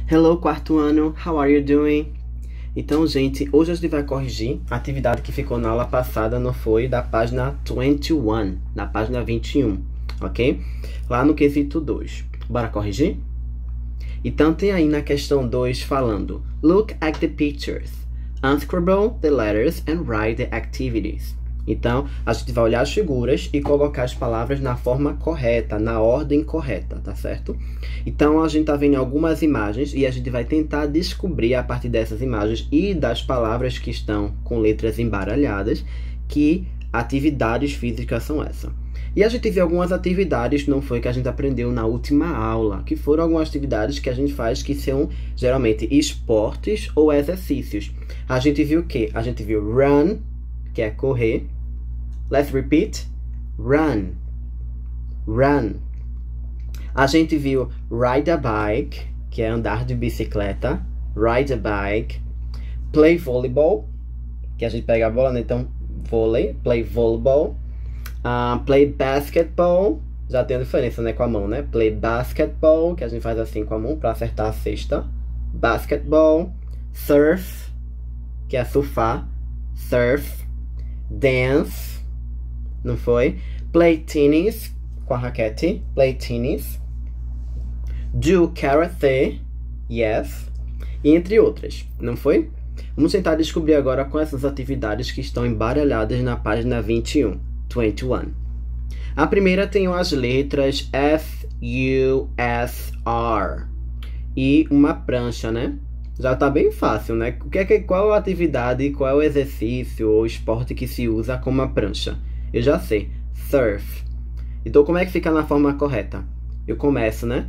Hello, quarto ano, how are you doing? Então, gente, hoje a gente vai corrigir a atividade que ficou na aula passada, não foi? Da página 21, na página 21, ok? Lá no quesito 2. Bora corrigir? Então, tem aí na questão 2 falando: Look at the pictures. Unscribble the letters and write the activities. Então, a gente vai olhar as figuras e colocar as palavras na forma correta, na ordem correta, tá certo? Então, a gente tá vendo algumas imagens e a gente vai tentar descobrir a partir dessas imagens e das palavras que estão com letras embaralhadas que atividades físicas são essas. E a gente viu algumas atividades, não foi, que a gente aprendeu na última aula, que foram algumas atividades que a gente faz que são geralmente esportes ou exercícios. A gente viu o quê? A gente viu run, que é correr. Let's repeat. Run. Run. A gente viu ride a bike, que é andar de bicicleta. Ride a bike. Play volleyball, que a gente pega a bola, né? Então, vôlei. Play volleyball. Play basketball. Já tem a diferença, né? Com a mão, né? Play basketball, que a gente faz assim com a mão para acertar a cesta. Basketball. Surf, que é surfar. Surf. Dance, não foi? Play tennis, com a raquete. Play tennis. Do karate, yes. E entre outras, não foi? Vamos tentar descobrir agora com essas atividades que estão embaralhadas na página 21. A primeira tem as letras F, U, S, R. E uma prancha, né? Já tá bem fácil, né? Qual a atividade, qual é o exercício ou esporte que se usa com uma prancha? Eu já sei. Surf. Então, como é que fica na forma correta? Eu começo, né?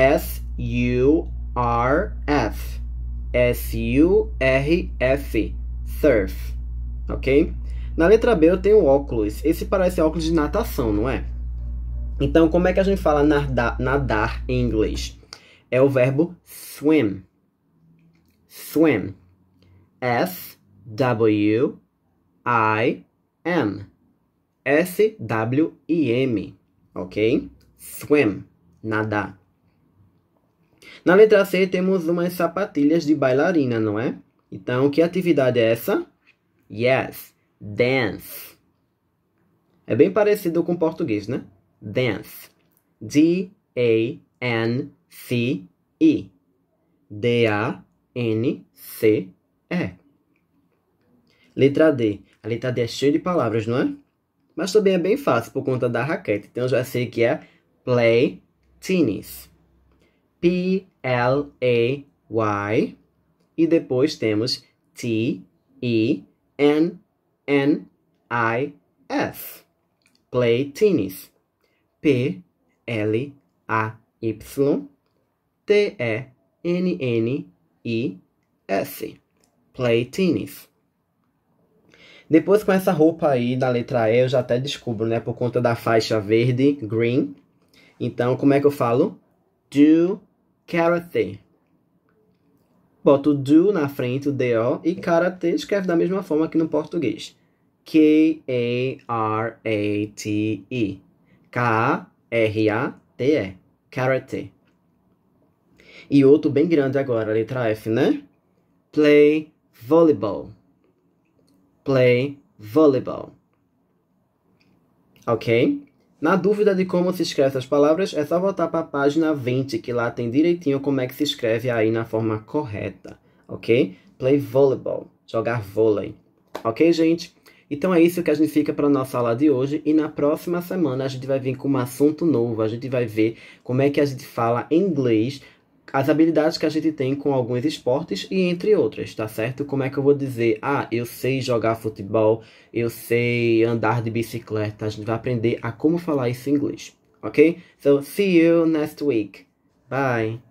S-U-R-F. S-U-R-F. Surf. Ok? Na letra B eu tenho óculos. Esse parece óculos de natação, não é? Então, como é que a gente fala nadar em inglês? É o verbo swim. Swim. S-W-I-M. S-W-I-M. Ok? Swim. Nadar. Na letra C temos umas sapatilhas de bailarina, não é? Então, que atividade é essa? Yes. Dance. É bem parecido com o português, né? Dance. D-A-N-C-E. D-A-N-C-E. Letra D. A letra D é cheia de palavras, não é? Mas também é bem fácil por conta da raquete. Então, eu já sei que é play tennis. P-L-A-Y. E depois temos T-E-N-N-I-S. Play tennis. P-L-A-Y-T-E-N-N-I-S. Play tennis. Depois, com essa roupa aí da letra E, eu já até descubro, né? Por conta da faixa verde, green. Então, como é que eu falo? Do karate. Boto o do na frente, o D-O, e karate escreve da mesma forma que no português. K-A-R-A-T-E. K-A-R-A-T-E. Karate. E outro bem grande agora, a letra F, né? Play volleyball. Play volleyball. Ok? Na dúvida de como se escreve essas palavras, é só voltar para a página 20, que lá tem direitinho como é que se escreve aí na forma correta. Ok? Play volleyball. Jogar vôlei. Ok, gente? Então é isso que a gente fica para a nossa aula de hoje. E na próxima semana a gente vai vir com um assunto novo. A gente vai ver como é que a gente fala inglês, as habilidades que a gente tem com alguns esportes e entre outras, tá certo? Como é que eu vou dizer, eu sei jogar futebol, eu sei andar de bicicleta. A gente vai aprender a como falar isso em inglês, ok? So, see you next week. Bye!